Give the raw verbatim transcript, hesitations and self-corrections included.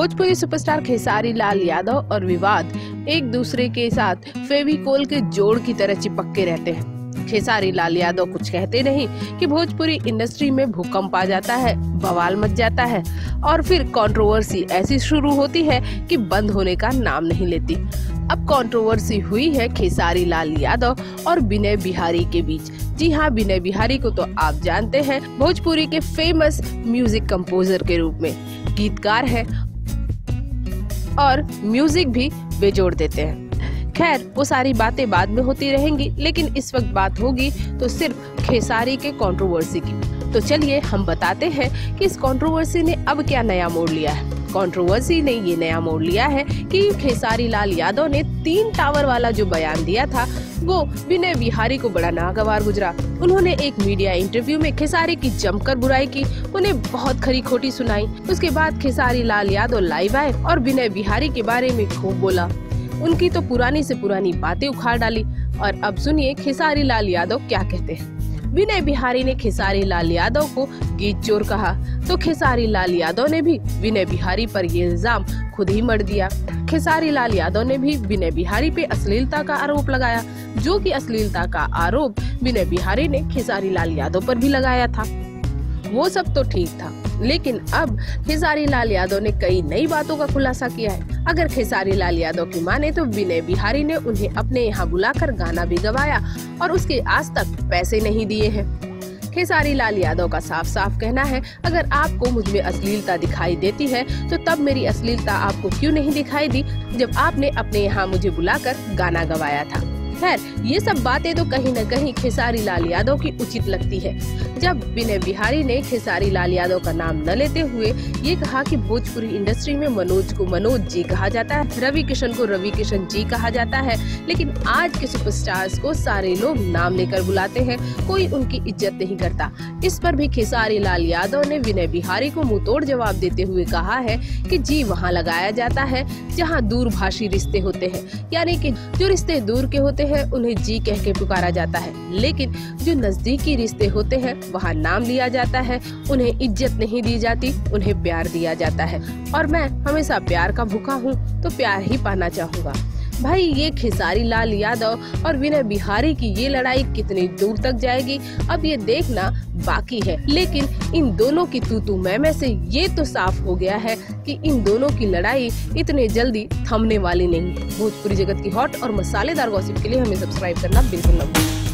Bhojpuri superstar Khesari Lal Yadav और विवाद एक दूसरे के साथ फेविकोल के जोड़ की तरह चिपक के रहते हैं। खेसारी लाल यादव कुछ कहते नहीं कि भोजपुरी इंडस्ट्री में भूकंप आ जाता है, बवाल मच जाता है और फिर कंट्रोवर्सी ऐसी शुरू होती है कि बंद होने का नाम नहीं लेती। अब कंट्रोवर्सी हुई है खेसारी लाल यादव और विनय बिहारी के बीच। जी हाँ, विनय बिहारी को तो आप जानते हैं भोजपुरी के फेमस म्यूजिक कंपोजर के रूप में, गीतकार है और म्यूजिक भी बेजोड़ देते हैं। खैर, वो सारी बातें बाद में होती रहेंगी, लेकिन इस वक्त बात होगी तो सिर्फ खेसारी के कंट्रोवर्सी की। तो चलिए हम बताते हैं कि इस कंट्रोवर्सी ने अब क्या नया मोड़ लिया है। कंट्रोवर्सी ने ये नया मोड़ लिया है कि खेसारी लाल यादव ने तीन टावर वाला जो बयान दिया था वो विनय बिहारी को बड़ा नागवार गुजरा। उन्होंने एक मीडिया इंटरव्यू में खेसारी की जमकर बुराई की, उन्हें बहुत खरी खोटी सुनाई। उसके बाद खेसारी लाल यादव लाइव आए और विनय बिहारी के बारे में खूब बोला, उनकी तो पुरानी से पुरानी बातें उखाड़ डाली। और अब सुनिए खेसारी लाल यादव क्या कहते हैं। विनय बिहारी ने खेसारी लाल यादव को गीत चोर कहा तो खेसारी लाल यादव ने भी विनय बिहारी पर ये इल्जाम खुद ही मढ़ दिया। खेसारी लाल यादव ने भी विनय बिहारी पे अश्लीलता का आरोप लगाया, जो कि अश्लीलता का आरोप विनय बिहारी ने खेसारी लाल यादव पर भी लगाया था। वो सब तो ठीक था, लेकिन अब खेसारी लाल यादव ने कई नई बातों का खुलासा किया है। अगर खेसारी लाल यादव की माने तो विनय बिहारी ने उन्हें अपने यहाँ बुलाकर गाना भी गवाया और उसके आज तक पैसे नहीं दिए हैं। खेसारी लाल यादव का साफ साफ कहना है, अगर आपको मुझ में अश्लीलता दिखाई देती है तो तब मेरी अश्लीलता आपको क्यों नहीं दिखाई दी जब आपने अपने यहाँ मुझे बुलाकर गाना गवाया था। खैर, ये सब बातें तो कहीं न कहीं खेसारी लाल यादव की उचित लगती है। जब विनय बिहारी ने खेसारी लाल यादव का नाम न लेते हुए ये कहा कि भोजपुरी इंडस्ट्री में मनोज को मनोज जी कहा जाता है, रवि किशन को रवि किशन जी कहा जाता है, लेकिन आज के सुपरस्टार्स को सारे लोग नाम लेकर बुलाते हैं, कोई उनकी इज्जत नहीं करता। इस पर भी खेसारी लाल यादव ने विनय बिहारी को मुंहतोड़ जवाब देते हुए कहा है कि जी वहाँ लगाया जाता है जहाँ दूरभाषी रिश्ते होते हैं, यानी कि जो रिश्ते दूर के होते हैं उन्हें जी कह के पुकारा जाता है, लेकिन जो नजदीकी रिश्ते होते हैं वहाँ नाम लिया जाता है, उन्हें इज्जत नहीं दी जाती, उन्हें प्यार दिया जाता है। और मैं हमेशा प्यार का भूखा हूँ तो प्यार ही पाना चाहूँगा। भाई, ये खेसारी लाल यादव और विनय बिहारी की ये लड़ाई कितनी दूर तक जाएगी अब ये देखना बाकी है, लेकिन इन दोनों की तू तू मैं मैं से ये तो साफ हो गया है कि इन दोनों की लड़ाई इतने जल्दी थमने वाली नहीं है। भोजपुरी जगत की हॉट और मसालेदार गॉसिप के लिए हमें सब्सक्राइब करना बिल्कुल न भूलें।